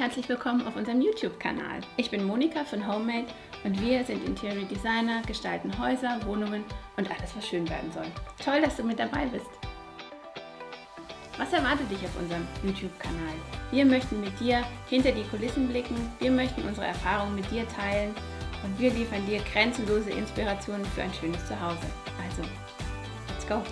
herzlich willkommen auf unserem YouTube-Kanal. Ich bin Monika von Homemade und wir sind Interior Designer, gestalten Häuser, Wohnungen und alles, was schön werden soll. Toll, dass du mit dabei bist. Was erwartet dich auf unserem YouTube-Kanal? Wir möchten mit dir hinter die Kulissen blicken, wir möchten unsere Erfahrungen mit dir teilen und wir liefern dir grenzenlose Inspirationen für ein schönes Zuhause. Also, let's go!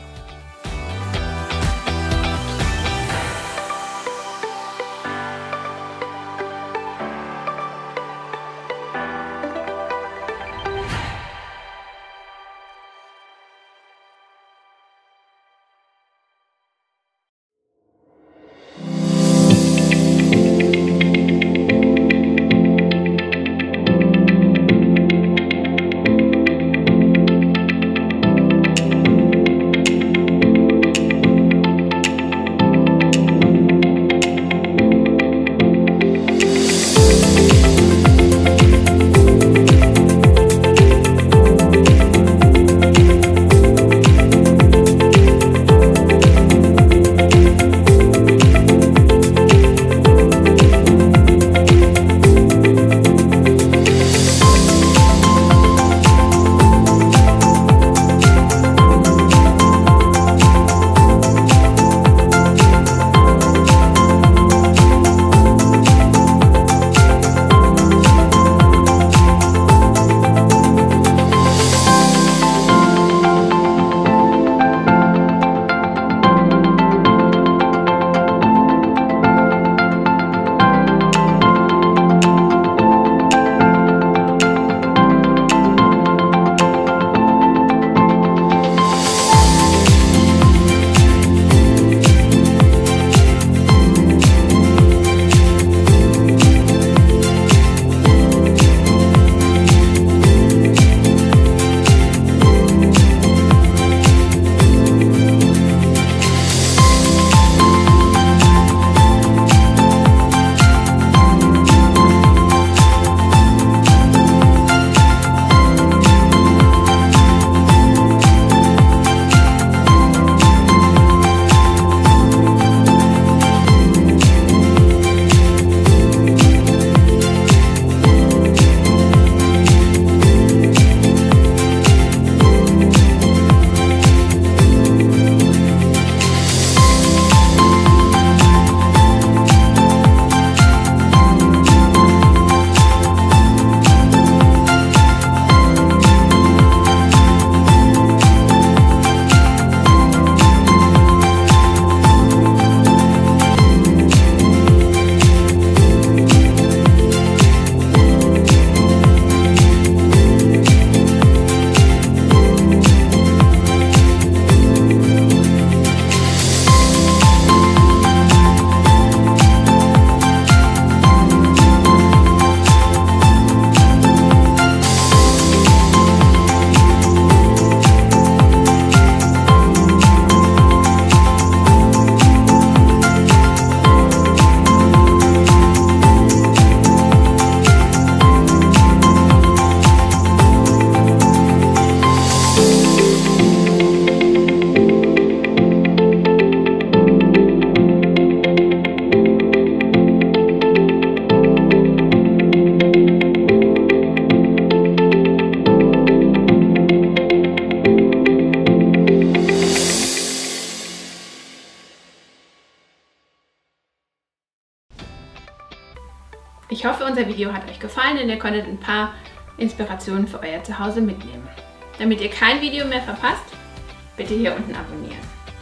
Ich hoffe, unser Video hat euch gefallen und ihr konntet ein paar Inspirationen für euer Zuhause mitnehmen. Damit ihr kein Video mehr verpasst, bitte hier unten abonnieren.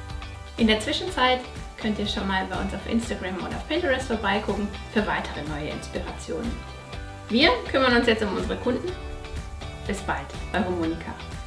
In der Zwischenzeit könnt ihr schon mal bei uns auf Instagram oder auf Pinterest vorbeigucken für weitere neue Inspirationen. Wir kümmern uns jetzt um unsere Kunden. Bis bald bei Monika.